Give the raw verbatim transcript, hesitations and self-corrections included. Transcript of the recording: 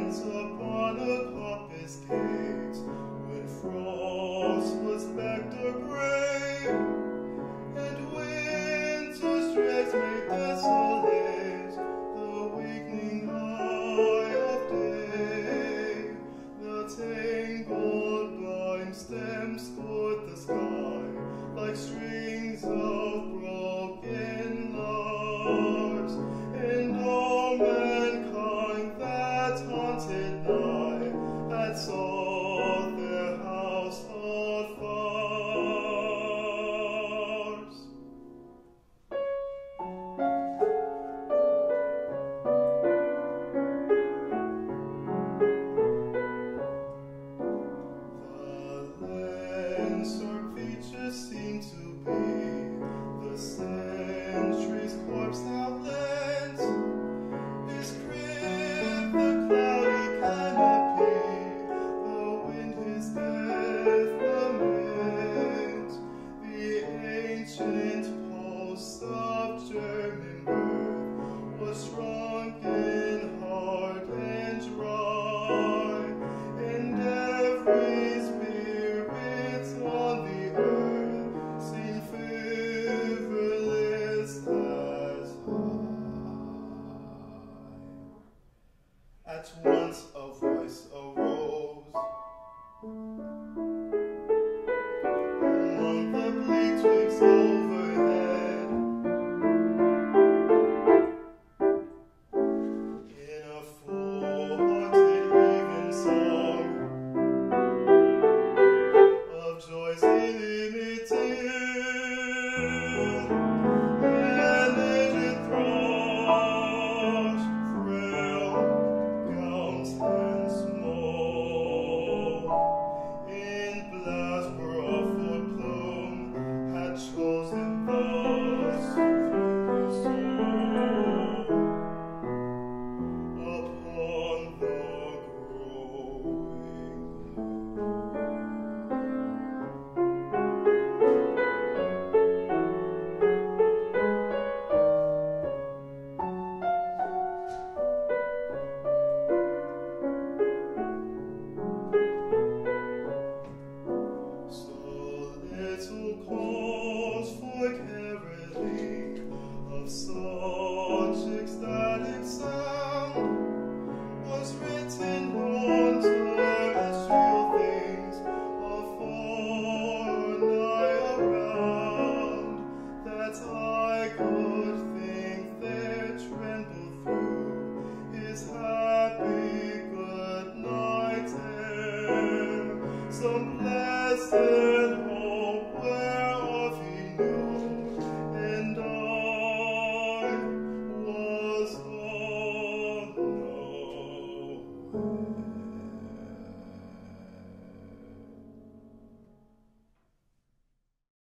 hands upon a coppice gate, when frost was back the grave, and winter's dregs made desolate the wakening eye of day. The tangled vine stems scored the sky like strings of broken larps, and all mankind that haunted night had saw their household fires. The lands our features seem to be the century's corpse outlands. His crib, the cloudy canopy, the wind his death laments. The ancient pulse of German birth was shrunken, hard and dry, and every spirit on the earth seemed fearless as I. At once a voice arose among the bleak twigs overhead, in a full-hearted even song of joys illimited. An aged thrush, frail, gowns and small, in blast for a full plume, had chosen thus through his soul upon the growing. So little cause for caroling of such ecstatic sound was written on terrestrial things afar and nigh around, that I could think there trembled through his happy good night air some blessed